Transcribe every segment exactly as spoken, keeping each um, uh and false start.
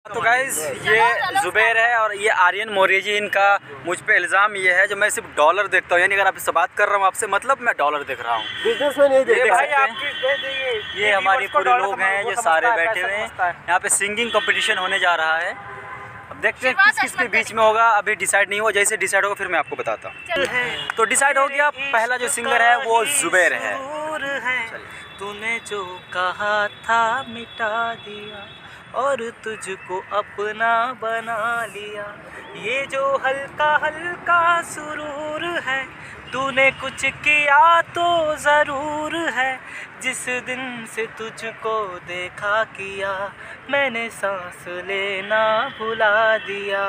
तो गाइज ये जुबैर है और ये आर्यन मौर्य जी, इनका मुझ पे इल्ज़ाम ये है जो मैं सिर्फ डॉलर देखता हूँ, यानी अगर आपसे बात कर रहा हूँ आपसे मतलब मैं डॉलर देख रहा हूँ, बिजनेस में नहीं देख सकते हैं। ये हमारे पूरे लोग हैं जो सारे बैठे हुए हैं, यहाँ पे सिंगिंग कंपटीशन होने जा रहा है। अब देखते हैं किस किस के बीच में होगा, अभी डिसाइड नहीं हुआ, जैसे डिसाइड होगा फिर मैं आपको बताता हूँ। तो डिसाइड हो गया, पहला जो सिंगर है वो जुबैर है। तूने जो कहा था मिटा दिया और तुझको अपना बना लिया, ये जो हल्का हल्का सुरूर है, तूने कुछ किया तो ज़रूर है, जिस दिन से तुझको देखा किया, मैंने सांस लेना भुला दिया।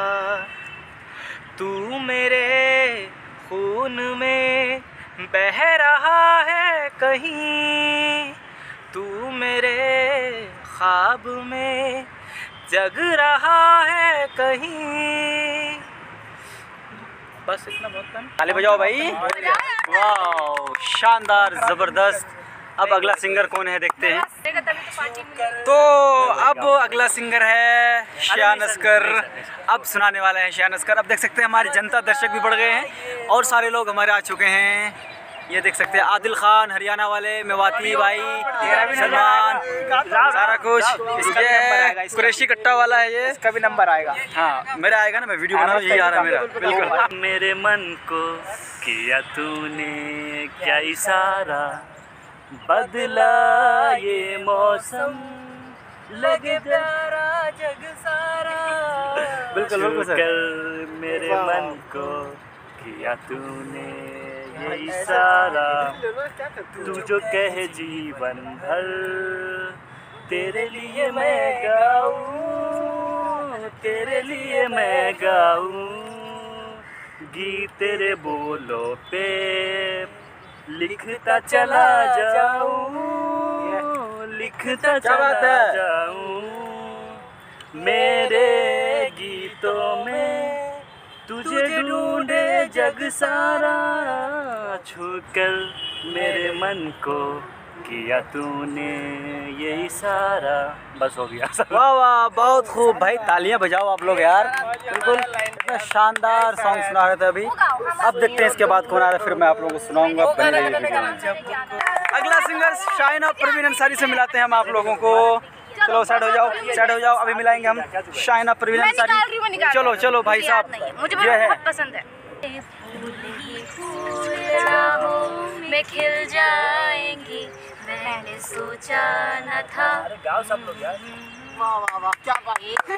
तू मेरे खून में बह रहा है कहीं, तू मेरे ख्वाब में जग रहा है कहीं। बस इतना बहुत कम। ताली बजाओ भाई, वाह शानदार ज़बरदस्त। अब अगला सिंगर कौन है देखते हैं। तो अब अगला सिंगर है शान अस्कर, अब सुनाने वाला है शान अस्कर। अब देख सकते हैं हमारी जनता दर्शक भी बढ़ गए हैं और सारे लोग हमारे आ चुके हैं। ये देख सकते हैं आदिल खान हरियाणा वाले, मेवाती भाई, सलमान, सारा कुछ। ये कुरैशी कट्टा वाला है, ये इसका भी नंबर आएगा। हाँ मेरा आएगा ना, मैं वीडियो बना रहा हूँ, यही आ रहा है मेरा बिल्कुल। मेरे मन को किया तूने क्या इशारा, बदला ये मौसम लगे प्यारा जग सारा, बिल्कुल बिल्कुल सर। मेरे मन को किया तूने ये इशारा, तू जो कहे जीवन भर तेरे लिए मैं गाऊं, तेरे लिए मैं गाऊं, गीत तेरे बोलों पे लिखता चला जाऊं, लिखता चला जाऊं, मेरे गीतों में तुझे ढूंढे जग सारा, छूकर मेरे मन को किया तूने ये इशारा। बस हो गया। वाह वाह बहुत खूब भाई, तालियां बजाओ आप लोग यार, बिल्कुल इतना शानदार सॉन्ग सुना रहे थे अभी। अब देखते हैं इसके बाद कौन आ रहा है, फिर मैं आप लोगों को सुनाऊंगा। अगला सिंगर शाइना परवीन अंसारी से मिलाते हैं हम आप लोगों को। चलो साइड हो जाओ, साइड हो जाओ, अभी मिलाएंगे हम शाइना परवीन अंसारी। चलो चलो भाई साहब, मुझे ये है बहुत पसंद है। में खिल जाएंगी, मैंने सोचा न था। गाओ सब लोग यार। वाह वाह वाह क्या बात है।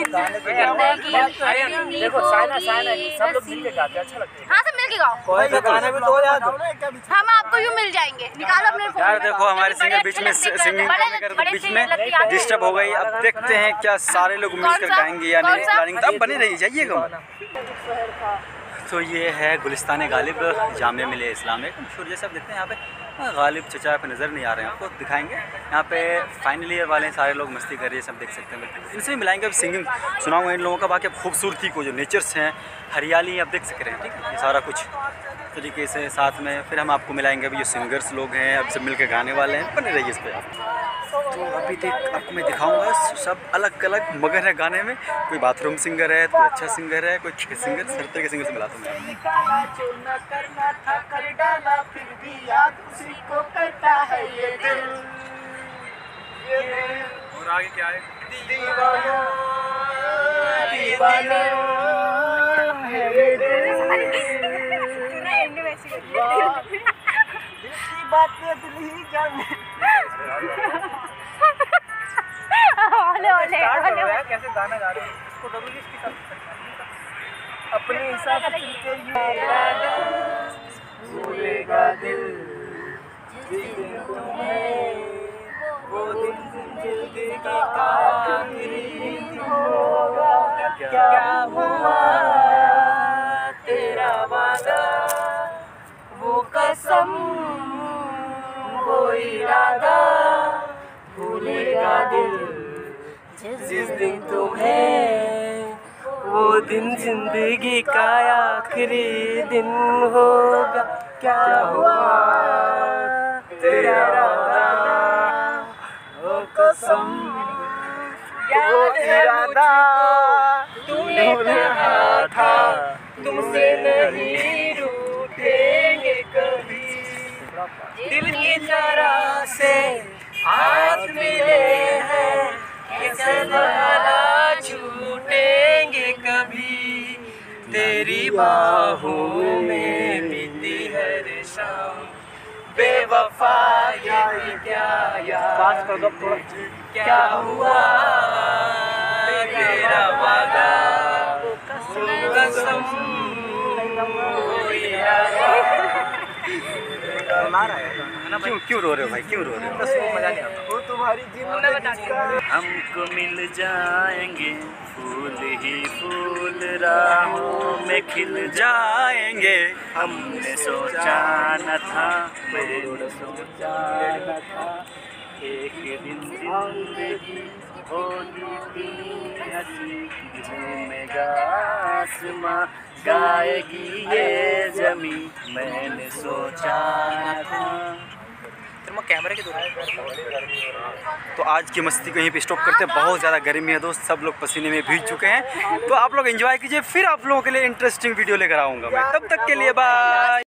देखो साइना साइना सब लोग मिलके गाते हैं, अच्छा लगता है। हाँ सब मिलके गाओ। कोई तो गाने भी तो याद हम आपको यूँ मिल जाएंगे, निकालो अपने फोन। यार देखो हमारे सिंगर बीच में सिंगिंग करने कर तो बीच में डिस्टर्ब हो गई। अब देखते हैं क्या सारे लोग मिलकर गाएंगे या नहीं। प्लानिंग तो अब बनी रही, जाइएगा। तो ये है गुलिस्तान गालिब जामिया मिलिया इस्लामिक मशहूर, जैसे आप देखते हैं यहाँ पे गालिब चचा पे नज़र नहीं आ रहे हैं, आपको दिखाएंगे। यहाँ पे फाइनल ईयर वाले सारे लोग मस्ती कर रहे हैं, सब देख सकते हैं। इनसे भी मिलाएंगे, अब सिंगिंग सुनाऊंगा इन लोगों का। बाकी अब खूबसूरती को जो नेचर्स हैं, हरियाली आप देख सक रहे हैं, ठीक है, ये सारा कुछ तरीके से साथ में फिर हम आपको मिलाएंगे। अभी जो सिंगर्स लोग हैं अब सब मिलकर गाने वाले हैं, बने रहिए इस पर आप। तो अभी देख आपको मैं दिखाऊंगा, सब अलग अलग मगर है गाने में। कोई बाथरूम सिंगर है, कोई अच्छा सिंगर है, कोई खेत सिंगर, हर तरह के सिंगर से मिलाता हूँ। और आगे क्या है? दीवाना दीवाना है ये दिल, बात पे दिल ही जाने। ओले ओले ओले कैसे गाना गा रहे हैं, इसको डबल इसके साथ अपने हिसाब से चलते भूलेगा दिल जिस दिन तुम्हें, वो दिन जिंदगी का आखिरी दिन होगा। क्या हुआ तेरा वादा, वो कसम वो इरादा, भूलेगा दिल जिस दिन तुम्हें, वो दिन जिंदगी का आखिरी दिन होगा। क्या हुआ तेरा वादा, वो कसम वो इरादा तूने कहा था तुमसे नहीं रूठेंगे कभी, दिल की तरह से हाथ मिले हैं, कैसे भला छूटेंगे कभी, तेरी बाहों में बीती हर शाम, बेवफा ये क्या याद क्या हुआ, तेरा वादा कसम क्यों क्यों रो रहे हो भाई, क्यों रो रहे हो? मजा नहीं आता वो तुम्हारी जिंदगी। हमको मिल जाएंगे फूल ही फूल, राहों में खिल जाएंगे हमने सोचा न था, मैंने सोचा न था, एक दिन जिंदगी होगी इतनी हंसी, झूमेगा आसमां, गाएगी ये जमी, मैंने सोचा न था। कैमरे के तो आज की मस्ती को यहीं पे स्टॉप करते हैं। बहुत ज़्यादा गर्मी है दोस्त, सब लोग पसीने में भीग चुके हैं। तो आप लोग एंजॉय कीजिए, फिर आप लोगों के लिए इंटरेस्टिंग वीडियो लेकर आऊँगा मैं। तब तक के लिए बाय।